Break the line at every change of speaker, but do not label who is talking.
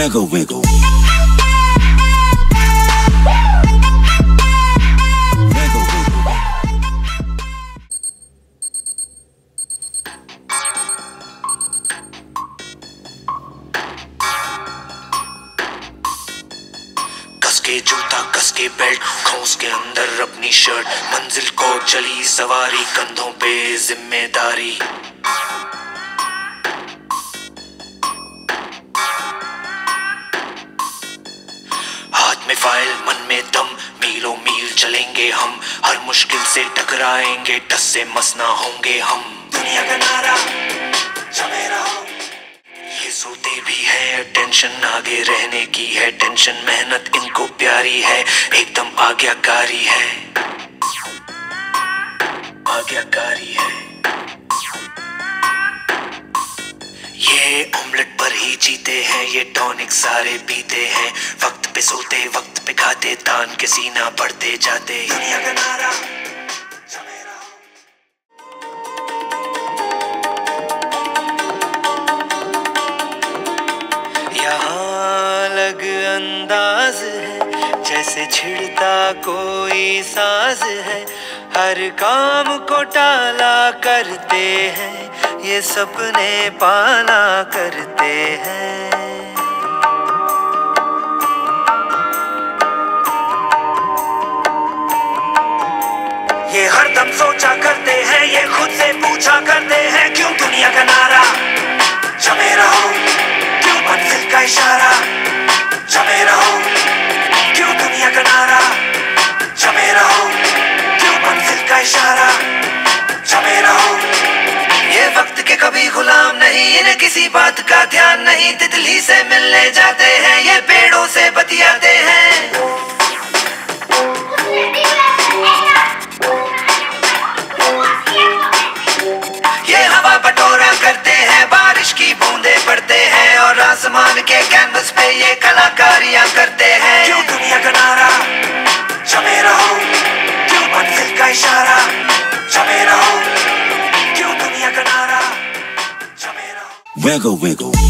Wiggle, wiggle. Wiggle, wiggle.
कस के जूता, कस के बेल्ट, खोस के अंदर अपनी शर्ट, मंजिल को चली सवारी, कंधों पे जिम्मेदारी। हाथ में फाइल, मन में दम, मीलों मील चलेंगे हम, हर मुश्किल से टकराएंगे, टस से मस ना होंगे हम। दुनिया का नारा जमे रहो, ये सोते भी है, टेंशन आगे रहने की है, टेंशन मेहनत इनको प्यारी है, एकदम आज्ञाकारी है, आज्ञाकारी है। ये ऑमलेट पर ही जीते हैं, ये टॉनिक सारे पीते हैं, वक्त पे सोते वक्त पे खाते, तान के सीना बढ़ते जाते। दुनिया का नारा जमे रहो। यहाँ अलग अंदाज है, जैसे छिड़ता कोई साज है, हर काम को टाला करते हैं, ये सपने पाला करते हैं। ये हरदम सोचा करते हैं, ये खुद से पूछा करते हैं, क्यों दुनिया का नारा जमे रहो, क्यों मंजिल का इशारा जमे रहो, क्यों दुनिया का नारा जमे रहो, क्यों मंजिल का इशारा जमे रहो। ये वक्त के कभी गुलाम नहीं, इन्हें किसी बात का ध्यान नहीं, तितली से मिलने जाते हैं, ये पेड़ों से बतियाते हैं। ये हवा बटोरा करते हैं, बारिश की बूंदे पड़ते हैं, और आसमान के कैनवस पे ये कलाकारियां करते हैं। क्यों दुनिया का नारा जमे रहो, क्यों मंजिल का इशारा जमे रहो, क्यों दुनिया का नारा जमे रहो।
Wiggle, wiggle.